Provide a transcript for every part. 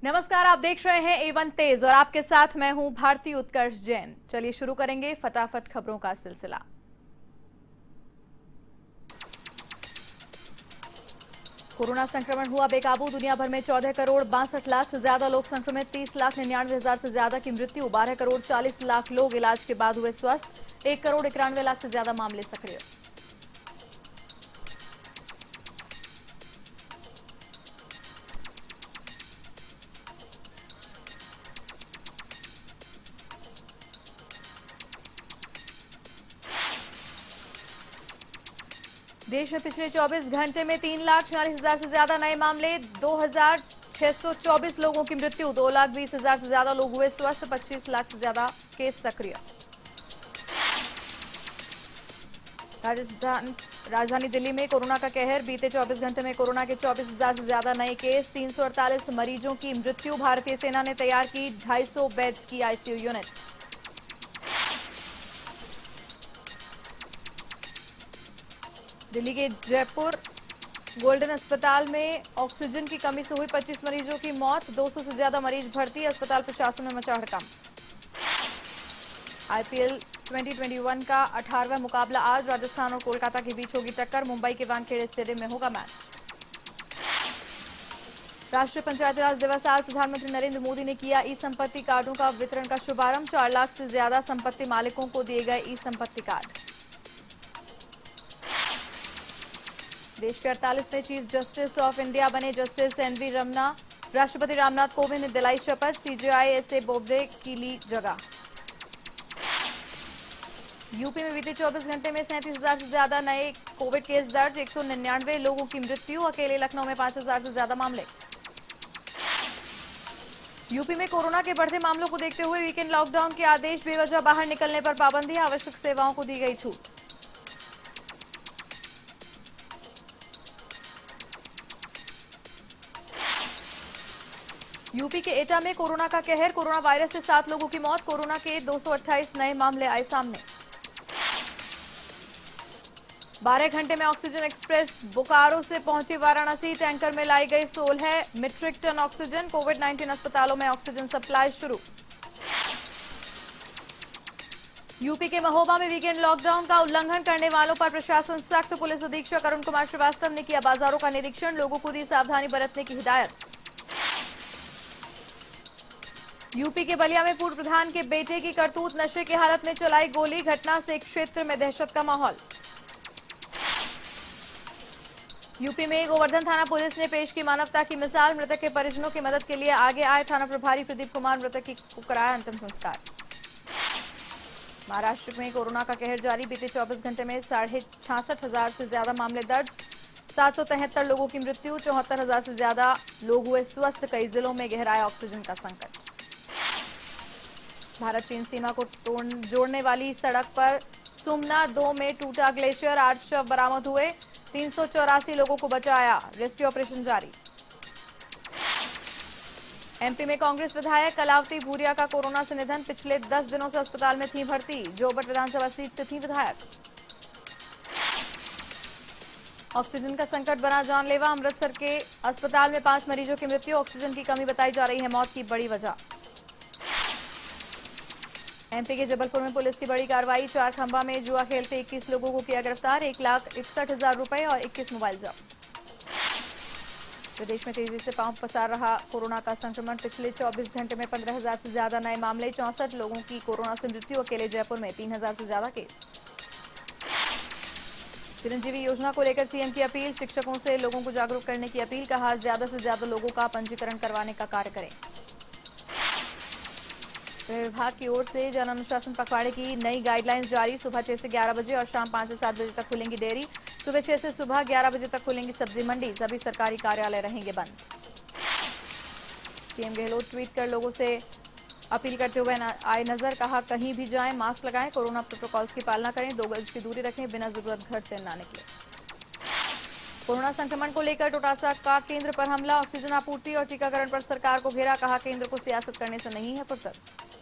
नमस्कार, आप देख रहे हैं A1 तेज और आपके साथ मैं हूं भारती उत्कर्ष जैन। चलिए शुरू करेंगे फटाफट खबरों का सिलसिला। कोरोना संक्रमण हुआ बेकाबू। दुनिया भर में 14 करोड़ 62 लाख से ज्यादा लोग संक्रमित, 30 लाख 99 हजार से ज्यादा की मृत्यु, 12 करोड़ 40 लाख लोग इलाज के बाद हुए स्वस्थ, 1 करोड़ 91 लाख से ज्यादा मामले सक्रिय। देश में पिछले 24 घंटे में 3,46,000 से ज्यादा नए मामले, 2,624 लोगों की मृत्यु, 2,20,000 से ज्यादा लोग हुए स्वस्थ, 25 लाख से ज्यादा केस सक्रिय। राजधानी दिल्ली में कोरोना का कहर। बीते 24 घंटे में कोरोना के 24,000 से ज्यादा नए केस, 348 मरीजों की मृत्यु। भारतीय सेना ने तैयार की 250 बेड्स की आईसीयू यूनिट। दिल्ली के जयपुर गोल्डन अस्पताल में ऑक्सीजन की कमी से हुई 25 मरीजों की मौत, 200 से ज्यादा मरीज भर्ती। अस्पताल प्रशासन में मचा हड़कंप। आईपीएल 2021 का 18वां मुकाबला आज राजस्थान और कोलकाता के बीच होगी टक्कर। मुंबई के वानखेड़े स्टेडियम में होगा मैच। राष्ट्रीय पंचायती राज दिवस आज प्रधानमंत्री नरेंद्र मोदी ने किया ई संपत्ति कार्डों का वितरण का शुभारंभ। 4 लाख से ज्यादा संपत्ति मालिकों को दिए गए ई संपत्ति कार्ड। देश के 48वें चीफ जस्टिस ऑफ इंडिया बने जस्टिस एनवी रमना। राष्ट्रपति रामनाथ कोविंद ने दिलाई शपथ। सीजेआई एसए बोबडे की ली जगह। यूपी में बीते 24 घंटे में 37,000 से ज्यादा नए कोविड केस दर्ज, 199 लोगों की मृत्यु। अकेले लखनऊ में 5,000 से ज्यादा मामले। यूपी में कोरोना के बढ़ते मामलों को देखते हुए वीकेंड लॉकडाउन के आदेश, बेवजह बाहर निकलने पर पाबंदी, आवश्यक सेवाओं को दी गई छूट। यूपी के एटा में कोरोना का कहर। कोरोना वायरस से 7 लोगों की मौत। कोरोना के 228 नए मामले आए सामने। 12 घंटे में ऑक्सीजन एक्सप्रेस बोकारो से पहुंची वाराणसी। टैंकर में लाई गई 16 मीट्रिक टन ऑक्सीजन। कोविड-19 अस्पतालों में ऑक्सीजन सप्लाई शुरू। यूपी के महोबा में वीकेंड लॉकडाउन का उल्लंघन करने वालों पर प्रशासन सख्त। पुलिस अधीक्षक अरुण कुमार श्रीवास्तव ने किया बाजारों का निरीक्षण। लोगों को दी सावधानी बरतने की हिदायत। यूपी के बलिया में पूर्व प्रधान के बेटे की करतूत, नशे की हालत में चलाई गोली। घटना से क्षेत्र में दहशत का माहौल। यूपी में गोवर्धन थाना पुलिस ने पेश की मानवता की मिसाल। मृतक के परिजनों की मदद के लिए आगे आए थाना प्रभारी प्रदीप कुमार। मृतक को कराया अंतिम संस्कार। महाराष्ट्र में कोरोना का कहर जारी। बीते 24 घंटे में 66,000 से ज्यादा मामले दर्ज, 773 लोगों की मृत्यु, 74,000 से ज्यादा लोग हुए स्वस्थ। कई जिलों में गहराया ऑक्सीजन का संकट। भारत चीन सीमा को जोड़ने वाली सड़क पर सुमना 2 में टूटा ग्लेशियर, 8 शव बरामद हुए, 384 लोगों को बचाया। रेस्क्यू ऑपरेशन जारी। एमपी में कांग्रेस विधायक कलावती भूरिया का कोरोना से निधन। पिछले 10 दिनों से अस्पताल में थी भर्ती। जोबट विधानसभा सीट से थी विधायक। ऑक्सीजन का संकट बना जानलेवा। अमृतसर के अस्पताल में 5 मरीजों की मृत्यु। ऑक्सीजन की कमी बताई जा रही है मौत की बड़ी वजह। एमपी के जबलपुर में पुलिस की बड़ी कार्रवाई। 4 खंबा में जुआ खेलते 21 लोगों को किया गिरफ्तार। 1,61,000 रुपए और 21 मोबाइल जब्त। प्रदेश में तेजी से पांव पसार रहा कोरोना का संक्रमण। पिछले 24 घंटे में 15,000 से ज्यादा नए मामले, 64 लोगों की कोरोना से मृत्यु। अकेले जयपुर में 3,000 से ज्यादा केस। चिरंजीवी योजना को लेकर सीएम की अपील। शिक्षकों से लोगों को जागरूक करने की अपील। कहा ज्यादा से ज्यादा लोगों का पंजीकरण करवाने का कार्य करें। गृह विभाग की ओर से जन अनुशासन पखवाड़े की नई गाइडलाइंस जारी। सुबह 6 से 11 बजे और शाम 5 से 7 बजे तक खुलेंगी डेयरी। सुबह 6 से सुबह 11 बजे तक खुलेंगी सब्जी मंडी। सभी सरकारी कार्यालय रहेंगे बंद। सीएम गहलोत ट्वीट कर लोगों से अपील करते हुए आए नजर। कहा कहीं भी जाएं मास्क लगाएं, कोरोना प्रोटोकॉल्स की पालना करें, 2 गज की दूरी रखें, बिना जरूरत घर से न निकलें। कोरोना संक्रमण को लेकर टोटासा का केंद्र पर हमला। ऑक्सीजन आपूर्ति और टीकाकरण पर सरकार को घेरा। कहा केंद्र को सियासत करने से नहीं है फुर्सत।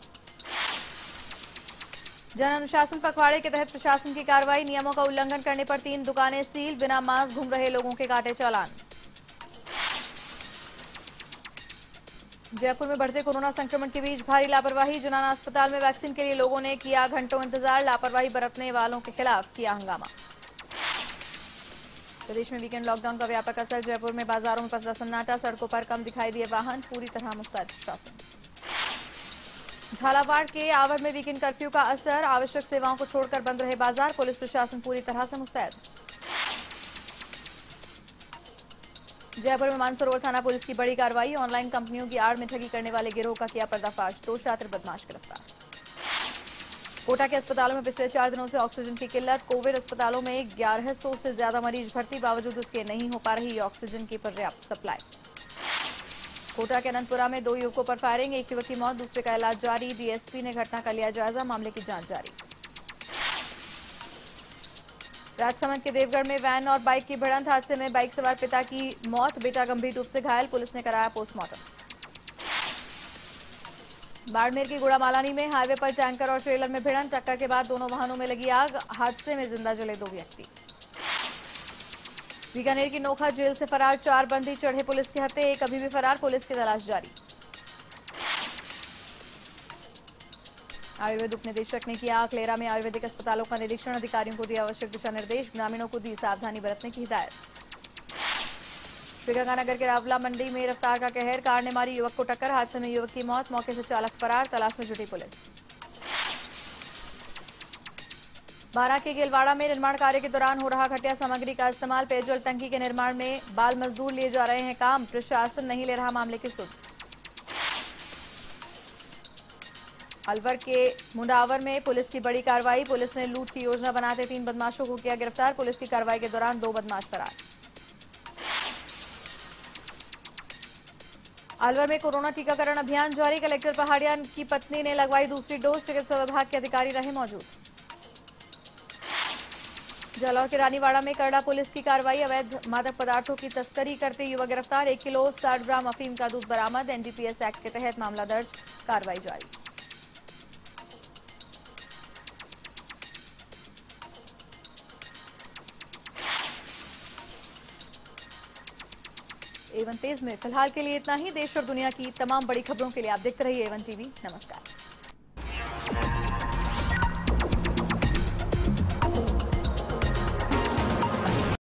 जन अनुशासन पखवाड़े के तहत प्रशासन की कार्रवाई। नियमों का उल्लंघन करने पर 3 दुकानें सील। बिना मास्क घूम रहे लोगों के काटे चालान। जयपुर में बढ़ते कोरोना संक्रमण के बीच भारी लापरवाही। जनाना अस्पताल में वैक्सीन के लिए लोगों ने किया घंटों इंतजार। लापरवाही बरतने वालों के खिलाफ किया हंगामा। प्रदेश में वीकेंड लॉकडाउन का व्यापक असर। जयपुर में बाजारों में पसरा सन्नाटा। सड़कों पर कम दिखाई दिए वाहन। पूरी तरह मुस्तैद प्रशासन। झालावाड़ के आवर में वीकेंड कर्फ्यू का असर। आवश्यक सेवाओं को छोड़कर बंद रहे बाजार। पुलिस प्रशासन पूरी तरह से मुस्तैद। जयपुर में मानसरोवर थाना पुलिस की बड़ी कार्रवाई। ऑनलाइन कंपनियों की आड़ में ठगी करने वाले गिरोह का किया पर्दाफाश। 2 शातिर बदमाश गिरफ्तार। कोटा के अस्पतालों में पिछले 4 दिनों से ऑक्सीजन की किल्लत। कोविड अस्पतालों में 1100 से ज्यादा मरीज भर्ती। बावजूद इसके नहीं हो पा रही ऑक्सीजन की पर्याप्त सप्लाई। कोटा के अनंतपुरा में 2 युवकों पर फायरिंग। एक युवक की मौत, दूसरे का इलाज जारी। डीएसपी ने घटना का लिया जायजा। मामले की जांच जारी। राजसमंद के देवगढ़ में वैन और बाइक की भिड़ंत। हादसे में बाइक सवार पिता की मौत, बेटा गंभीर रूप से घायल। पुलिस ने कराया पोस्टमार्टम। बाड़मेर की गुड़ामालानी में हाईवे पर टैंकर और ट्रेलर में भिड़ंत। टक्कर के बाद दोनों वाहनों में लगी आग। हादसे में जिंदा जले 2 व्यक्ति। बीकानेर की नोखा जेल से फरार 4 बंदी। चढ़े पुलिस के हत्थे। एक अभी भी फरार। पुलिस की तलाश जारी। आयुर्वेद उपनिदेशक ने किया क्लेरा में आयुर्वेदिक अस्पतालों का निरीक्षण। अधिकारियों को दिया आवश्यक दिशा निर्देश। ग्रामीणों को दी सावधानी बरतने की हिदायत। श्रीगंगानगर के रावला मंडी में रफ्तार का कहर। कार ने मारी युवक को टक्कर। हादसे में युवक की मौत, मौके से चालक फरार। तलाश में जुटी पुलिस। बारां के गेलवाड़ा में निर्माण कार्य के दौरान हो रहा घटिया सामग्री का इस्तेमाल। पेयजल टंकी के निर्माण में बाल मजदूर लिए जा रहे हैं काम। प्रशासन नहीं ले रहा मामले की सुध। अलवर के मुंडावर में पुलिस की बड़ी कार्रवाई। पुलिस ने लूट की योजना बनाते 3 बदमाशों को किया गिरफ्तार। पुलिस की कार्रवाई के दौरान 2 बदमाश फरार। अलवर में कोरोना टीकाकरण अभियान जारी। कलेक्टर पहाड़िया की पत्नी ने लगवाई दूसरी डोज। चिकित्सा विभाग के अधिकारी रहे मौजूद। जालौर के रानीवाड़ा में करड़ा पुलिस की कार्रवाई। अवैध मादक पदार्थों की तस्करी करते युवक गिरफ्तार। 1 किलो 60 ग्राम अफीम का दूध बरामद। एनडीपीएस एक्ट के तहत मामला दर्ज। कार्रवाई जारी। A1 तेज में फिलहाल के लिए इतना ही। देश और दुनिया की तमाम बड़ी खबरों के लिए आप देखते रहिए A1 टीवी। नमस्कार।